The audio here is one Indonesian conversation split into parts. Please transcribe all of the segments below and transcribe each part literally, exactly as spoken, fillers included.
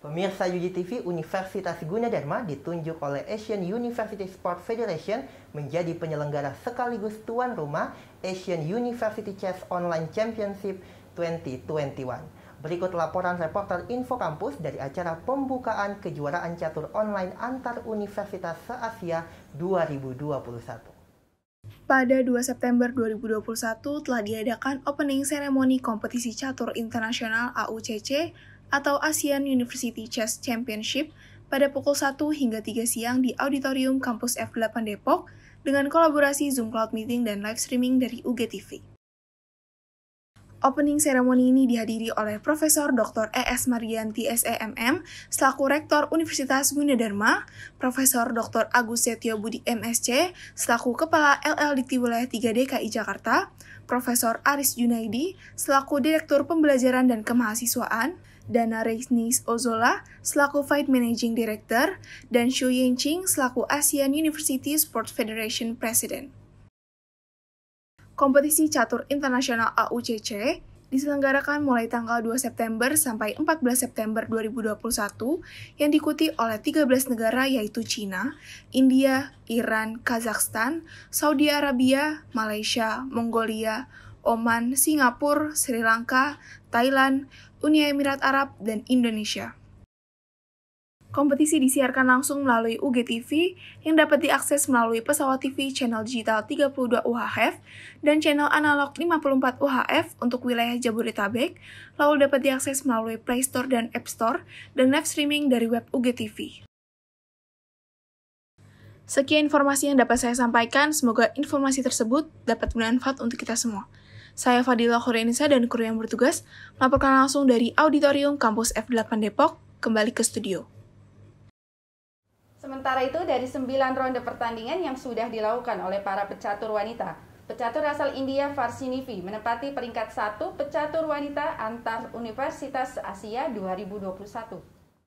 Pemirsa U G T V, Universitas Gunadarma ditunjuk oleh Asian University Sport Federation menjadi penyelenggara sekaligus tuan rumah Asian University Chess Online Championship dua ribu dua puluh satu. Berikut laporan reporter Info Kampus dari acara pembukaan kejuaraan catur online antar universitas se-Asia dua ribu dua puluh satu. Pada dua September dua ribu dua puluh satu telah diadakan opening ceremony kompetisi catur internasional A U C C atau ASEAN University Chess Championship pada pukul satu hingga tiga siang di Auditorium Kampus F delapan Depok dengan kolaborasi Zoom Cloud Meeting dan live streaming dari U G T V. Opening ceremony ini dihadiri oleh Profesor Doktor E S Mardianti S E M M selaku Rektor Universitas Gunadarma, Profesor Doktor Agus Setio Budi M Si selaku Kepala L L Dikti Wilayah tiga D K I Jakarta, Profesor Aris Junaidi selaku Direktur Pembelajaran dan Kemahasiswaan, Dana Reisnis Ozola selaku Fight Managing Director, dan Xu Yenqing selaku ASEAN University Sports Federation President. Kompetisi catur internasional A U C C diselenggarakan mulai tanggal dua September sampai empat belas September dua ribu dua puluh satu yang diikuti oleh tiga belas negara yaitu China, India, Iran, Kazakhstan, Saudi Arabia, Malaysia, Mongolia, Oman, Singapura, Sri Lanka, Thailand, Uni Emirat Arab, dan Indonesia. Kompetisi disiarkan langsung melalui U G T V yang dapat diakses melalui pesawat T V channel digital tiga puluh dua U H F dan channel analog lima puluh empat U H F untuk wilayah Jabodetabek, lalu dapat diakses melalui Play Store dan App Store dan live streaming dari web U G T V. Sekian informasi yang dapat saya sampaikan, semoga informasi tersebut dapat bermanfaat untuk kita semua. Saya Fadila Khorianisa dan kru yang bertugas melaporkan langsung dari Auditorium Kampus F delapan Depok, kembali ke studio. Sementara itu, dari sembilan ronde pertandingan yang sudah dilakukan oleh para pecatur wanita, pecatur asal India Varsinivi menempati peringkat satu pecatur wanita antar Universitas Asia dua ribu dua puluh satu.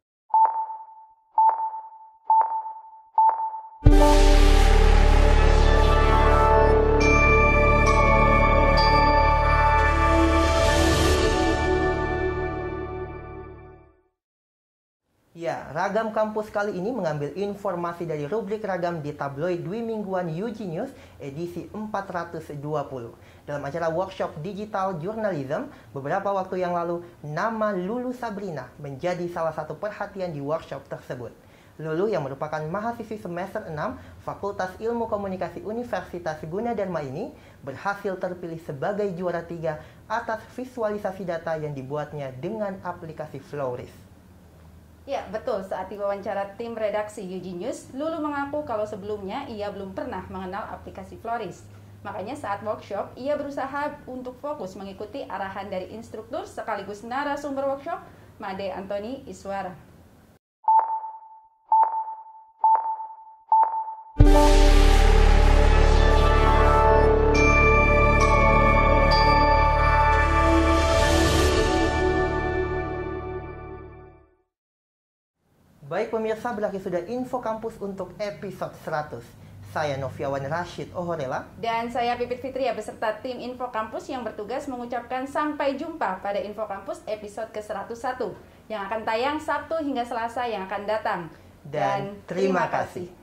Ya, Ragam Kampus kali ini mengambil informasi dari rubrik ragam di tabloid dwi mingguan U G News edisi empat ratus dua puluh. Dalam acara workshop Digital Journalism, beberapa waktu yang lalu, nama Lulu Sabrina menjadi salah satu perhatian di workshop tersebut. Lulu yang merupakan mahasiswi semester enam Fakultas Ilmu Komunikasi Universitas Gunadarma ini berhasil terpilih sebagai juara tiga atas visualisasi data yang dibuatnya dengan aplikasi Flowris. Ya, betul. Saat diwawancara tim redaksi U G News, Lulu mengaku kalau sebelumnya ia belum pernah mengenal aplikasi Flowris. Makanya saat workshop, ia berusaha untuk fokus mengikuti arahan dari instruktur sekaligus narasumber workshop, Made Antoni Iswara. Baik pemirsa, berakhir sudah Info Kampus untuk episode seratus. Saya Noviawan Rashid Ohorela. Dan saya Pipit Fitria beserta tim Info Kampus yang bertugas mengucapkan sampai jumpa pada Info Kampus episode ke seratus satu yang akan tayang Sabtu hingga Selasa yang akan datang. Dan, Dan terima kasih.